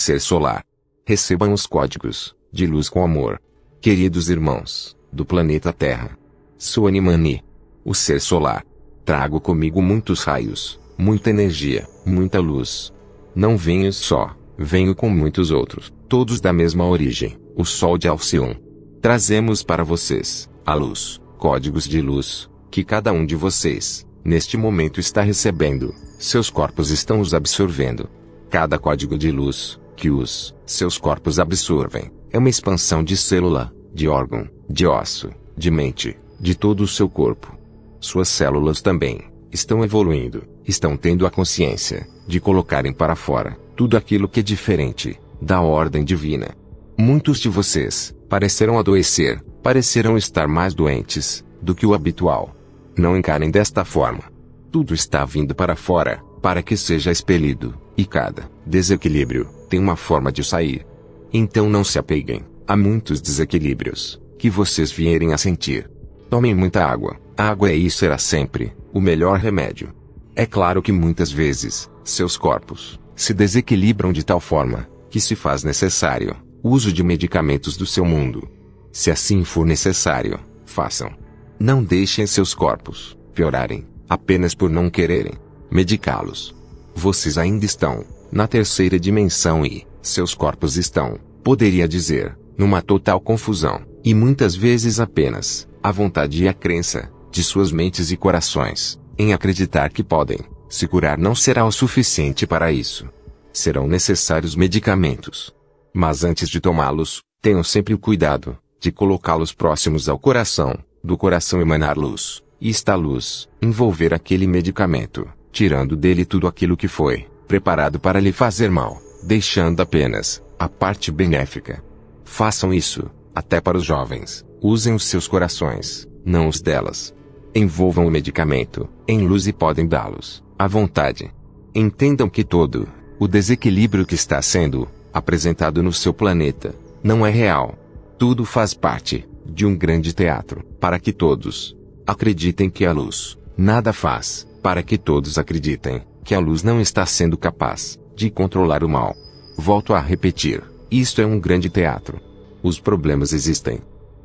ser solar. Recebam os códigos de luz com amor. Queridos irmãos do planeta Terra. Sou Animani, o ser solar. Trago comigo muitos raios, muita energia, muita luz. Não venho só, venho com muitos outros, todos da mesma origem, o Sol de Alcion. Trazemos para vocês a luz, códigos de luz, que cada um de vocês, neste momento está recebendo. Seus corpos estão os absorvendo. Cada código de luz que os seus corpos absorvem é uma expansão de célula, de órgão, de osso, de mente, de todo o seu corpo. Suas células também estão evoluindo, estão tendo a consciência de colocarem para fora tudo aquilo que é diferente da ordem divina. Muitos de vocês parecerão adoecer, parecerão estar mais doentes do que o habitual. Não encarem desta forma. Tudo está vindo para fora, para que seja expelido, e cada desequilíbrio tem uma forma de sair. Então não se apeguem a muitos desequilíbrios que vocês vierem a sentir. Tomem muita água. A água é e será sempre o melhor remédio. É claro que muitas vezes seus corpos se desequilibram de tal forma que se faz necessário o uso de medicamentos do seu mundo. Se assim for necessário, façam. Não deixem seus corpos piorarem apenas por não quererem medicá-los. Vocês ainda estão na terceira dimensão e seus corpos estão, poderia dizer, numa total confusão, e muitas vezes apenas a vontade e a crença de suas mentes e corações em acreditar que podem se curar não será o suficiente para isso. Serão necessários medicamentos. Mas antes de tomá-los, tenham sempre o cuidado de colocá-los próximos ao coração, do coração emanar luz, e esta luz envolver aquele medicamento, tirando dele tudo aquilo que foi preparado para lhe fazer mal, deixando apenas a parte benéfica. Façam isso, até para os jovens. Usem os seus corações, não os delas. Envolvam o medicamento em luz e podem dá-los à vontade. Entendam que todo o desequilíbrio que está sendo apresentado no seu planeta não é real. Tudo faz parte de um grande teatro, para que todos acreditem que a luz nada faz, para que todos acreditem que a luz não está sendo capaz de controlar o mal. Volto a repetir, isto é um grande teatro. Os problemas existem,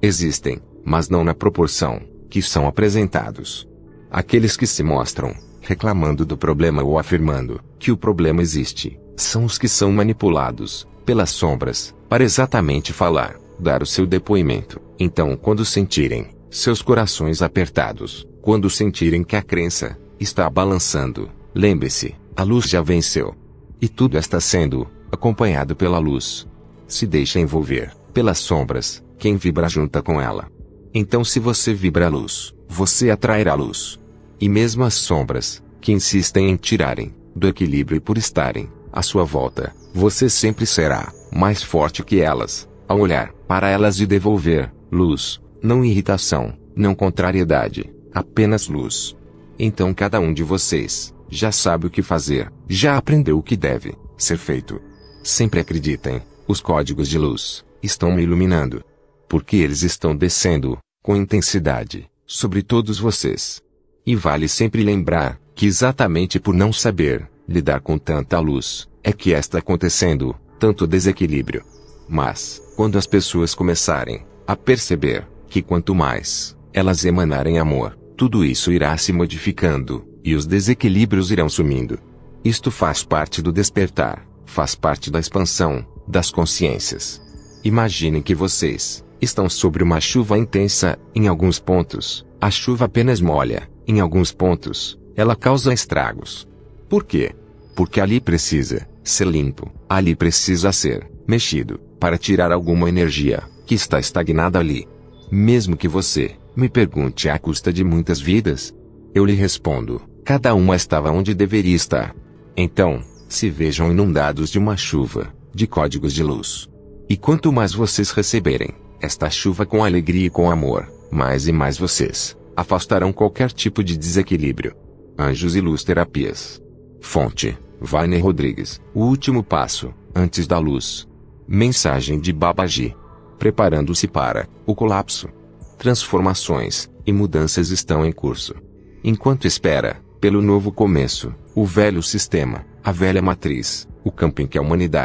mas não na proporção que são apresentados. Aqueles que se mostram reclamando do problema ou afirmando que o problema existe, são os que são manipulados pelas sombras para exatamente falar, dar o seu depoimento. Então, quando sentirem seus corações apertados, quando sentirem que a crença está balançando, lembre-se, a luz já venceu. E tudo está sendo acompanhado pela luz. Se deixa envolver pelas sombras, quem vibra junta com ela. Então se você vibra a luz, você atrairá a luz. E mesmo as sombras, que insistem em tirarem do equilíbrio e por estarem à sua volta, você sempre será mais forte que elas, ao olhar para elas e devolver luz, não irritação, não contrariedade, apenas luz. Então cada um de vocês já sabe o que fazer, já aprendeu o que deve ser feito. Sempre acreditem, os códigos de luz estão me iluminando. Porque eles estão descendo com intensidade sobre todos vocês. E vale sempre lembrar que exatamente por não saber lidar com tanta luz, é que está acontecendo tanto desequilíbrio. Mas, quando as pessoas começarem a perceber que quanto mais elas emanarem amor, tudo isso irá se modificando, e os desequilíbrios irão sumindo. Isto faz parte do despertar, faz parte da expansão das consciências. Imaginem que vocês estão sobre uma chuva intensa. Em alguns pontos, a chuva apenas molha, em alguns pontos, ela causa estragos. Por quê? Porque ali precisa ser limpo, ali precisa ser mexido, para tirar alguma energia que está estagnada ali. Mesmo que você me pergunte à custa de muitas vidas, eu lhe respondo, cada uma estava onde deveria estar. Então, se vejam inundados de uma chuva de códigos de luz. E quanto mais vocês receberem esta chuva com alegria e com amor, mais e mais vocês afastarão qualquer tipo de desequilíbrio. Anjos e Luz Terapias. Fonte: Wagner Rodrigues. O último passo, antes da luz. Mensagem de Babaji. Preparando-se para o colapso. Transformações e mudanças estão em curso. Enquanto espera pelo novo começo, o velho sistema, a velha matriz, o campo em que a humanidade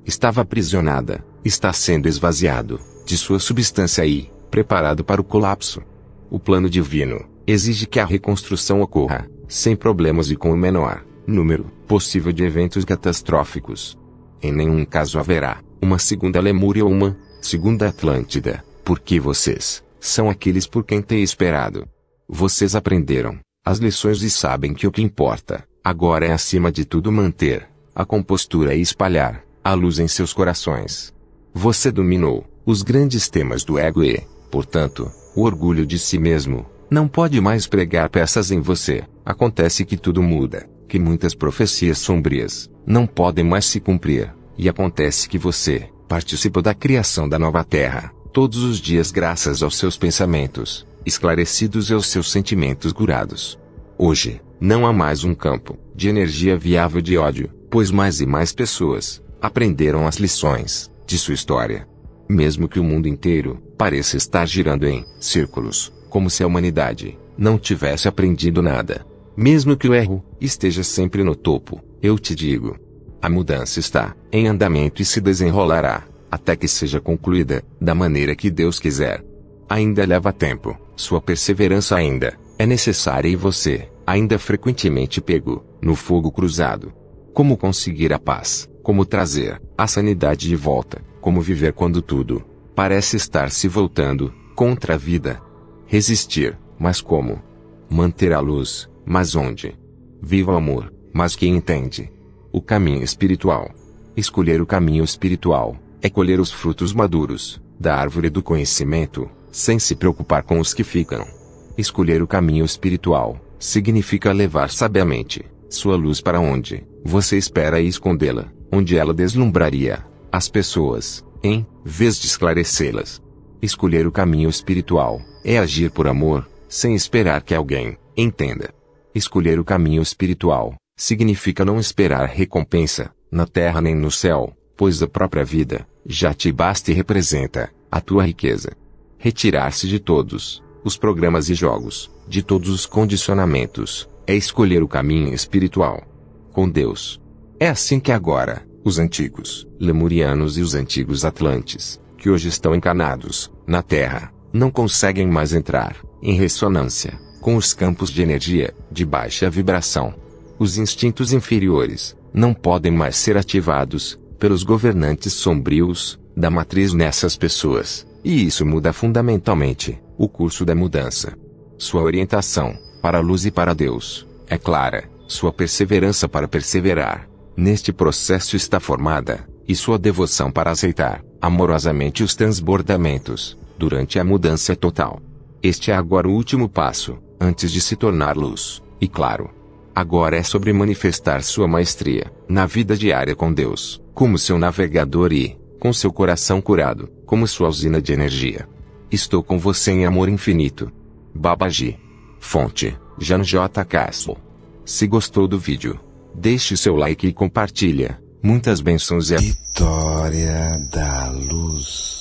estava aprisionada, está sendo esvaziado de sua substância e preparado para o colapso. O plano divino exige que a reconstrução ocorra sem problemas e com o menor número possível de eventos catastróficos. Em nenhum caso haverá uma segunda Lemúria ou uma segunda Atlântida, porque vocês são aqueles por quem tenho esperado. Vocês aprenderam as lições e sabem que o que importa agora é, acima de tudo, manter a compostura e espalhar a luz em seus corações. Você dominou os grandes temas do ego e, portanto, o orgulho de si mesmo não pode mais pregar peças em você. Acontece que tudo muda, que muitas profecias sombrias não podem mais se cumprir, e acontece que você participa da criação da nova terra todos os dias graças aos seus pensamentos esclarecidos e aos seus sentimentos curados. Hoje, não há mais um campo de energia viável de ódio, pois mais e mais pessoas aprenderam as lições de sua história. Mesmo que o mundo inteiro pareça estar girando em círculos, como se a humanidade não tivesse aprendido nada. Mesmo que o erro esteja sempre no topo, eu te digo: a mudança está em andamento e se desenrolará até que seja concluída da maneira que Deus quiser. Ainda leva tempo, sua perseverança ainda é necessária e você ainda frequentemente pego no fogo cruzado. Como conseguir a paz? Como trazer a sanidade de volta? Como viver quando tudo parece estar se voltando contra a vida? Resistir, mas como? Manter a luz, mas onde? Viva o amor, mas quem entende? O caminho espiritual. Escolher o caminho espiritual é colher os frutos maduros da árvore do conhecimento, sem se preocupar com os que ficam. Escolher o caminho espiritual significa levar sabiamente sua luz para onde você espera e escondê-la, onde ela deslumbraria as pessoas, em vez de esclarecê-las. Escolher o caminho espiritual é agir por amor, sem esperar que alguém entenda. Escolher o caminho espiritual significa não esperar recompensa na terra nem no céu, pois a própria vida já te basta e representa a tua riqueza. Retirar-se de todos os programas e jogos, de todos os condicionamentos, é escolher o caminho espiritual com Deus. É assim que agora os antigos lemurianos e os antigos atlantes, que hoje estão encanados na Terra, não conseguem mais entrar em ressonância com os campos de energia de baixa vibração. Os instintos inferiores não podem mais ser ativados pelos governantes sombrios da matriz nessas pessoas, e isso muda fundamentalmente o curso da mudança. Sua orientação para a luz e para Deus é clara, sua perseverança para perseverar neste processo está formada, e sua devoção para aceitar amorosamente os transbordamentos durante a mudança é total. Este é agora o último passo, antes de se tornar luz, e claro. Agora é sobre manifestar sua maestria na vida diária com Deus, como seu navegador e, com seu coração curado, como sua usina de energia. Estou com você em amor infinito. Babaji. Fonte: Jan J. Castro. Se gostou do vídeo, deixe seu like e compartilha. Muitas bênçãos e a Vitória da Luz.